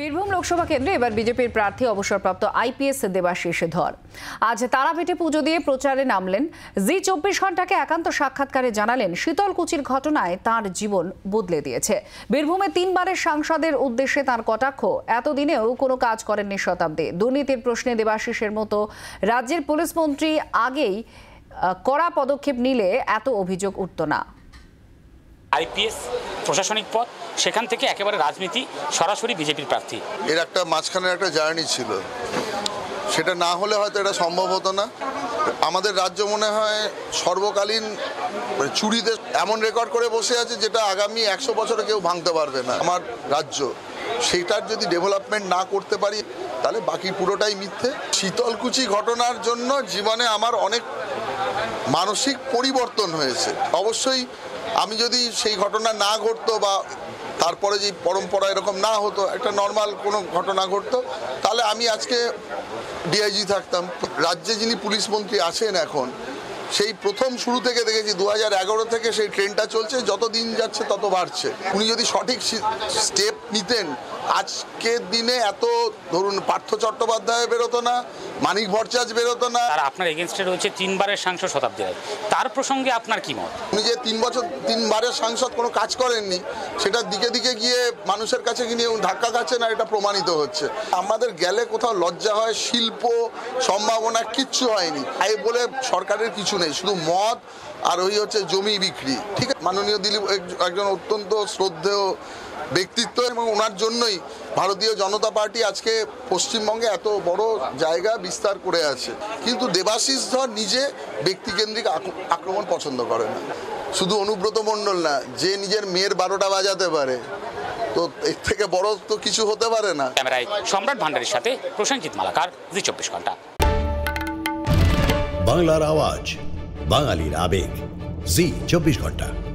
বীরভূম লোকসভা কেন্দ্রে এবার বিজেপির প্রার্থী অবসরপ্রাপ্ত আইপিএস দেবাশিস ধর আজ তারাপীঠে পুজো দিয়ে প্রচারে নামলেন। জি 24 ঘন্টাকে একান্ত সাক্ষাৎকারে জানালেন শীতলকুচির ঘটনায় তার জীবন বদলে দিয়েছে। বীরভূমে 3 বারের সাংসদের উদ্দেশ্যে তার কটাক্ষ, এতদিনেও কোনো কাজ করেননি শতাব্দী। দুর্নীতির প্রশ্নে দেবাশিসের মতো রাজ্যের পুলিশ মন্ত্রী আগেই কড়া পদক্ষেপ নিলে এত অভিযোগ উঠত না। আইপিএস প্রশাসনিক পদ, সেখান থেকে একেবারে রাজনীতি, সরাসরি বিজেপির প্রার্থী। এর একটা মাঝখানে একটা জার্নি ছিল, সেটা না হলে হয়তো এটা সম্ভব হতো না। আমাদের রাজ্য মনে হয় সর্বকালীন চুরিতে এমন রেকর্ড করে বসে আছে যেটা আগামী 100 বছরে কেউ ভাঙতে পারবে না। আমার রাজ্য সেইটার যদি ডেভেলপমেন্ট না করতে পারি তাহলে বাকি পুরোটাই মিথ্যে। শীতলকুচি ঘটনার জন্য জীবনে আমার অনেক মানসিক পরিবর্তন হয়েছে। অবশ্যই আমি যদি সেই ঘটনা না ঘটতো বা তারপরে যে পরম্পরা এরকম না হতো, একটা নর্মাল কোনো ঘটনা ঘটতো, তাহলে আমি আজকে ডিআইজি থাকতাম। রাজ্যে যিনি পুলিশ মন্ত্রী আছেন এখন, সেই প্রথম শুরু থেকে দেখেছি 2011 থেকে সেই ট্রেনটা চলছে, যত দিন যাচ্ছে তত বাড়ছে। উনি যদি সঠিক স্টেপ নিতেন আজকের দিনে এত ধরুন পার্থ চট্টোপাধ্যায় বেরোতো না, মানিক ভট্টাচার্য বেরোতো না। আর আপনার এগেনস্টে রয়েছে 3 বারের সাংসদ শতাব্দী রায়, তার প্রসঙ্গে আপনার কি মত? উনি যে 3 বারের সাংসদ কোনো কাজ করেননি, সেটা দিকে দিকে গিয়ে মানুষের কাছে গিয়ে ধাক্কা খাচ্ছে না, এটা প্রমাণিত হচ্ছে। আমাদের গেলে কোথাও লজ্জা হয়, শিল্প সম্ভাবনা কিচ্ছু হয়নি। তাই বলে সরকারের কিছু নেই, শুধু মদ আর ওই হচ্ছে জমি বিক্রি। ঠিক আছে, মাননীয় দিলীপ একজন অত্যন্ত শ্রদ্ধেয় ব্যক্তিত্ব এবং ওনার জন্যই ভারতীয় জনতা পার্টি আজকে পশ্চিমবঙ্গে এত বড় জায়গা বিস্তার করে আছে। কিন্তু দেবাশিস ধর নিজে ব্যক্তিকেন্দ্রিক আক্রমণ পছন্দ করে না। শুধু অনুব্রত মণ্ডল না, যে নিজের মেয়ের 12টা বাজাতে পারে, তো এর থেকে বড় তো কিছু হতে পারে না। ক্যামেরায় সম্রাট ভান্ডারের সাথে প্রসেনজিৎ মালাকার, জি 24 ঘন্টা। বাংলার আওয়াজ, বাঙালির আবেগ, জি 24 ঘন্টা।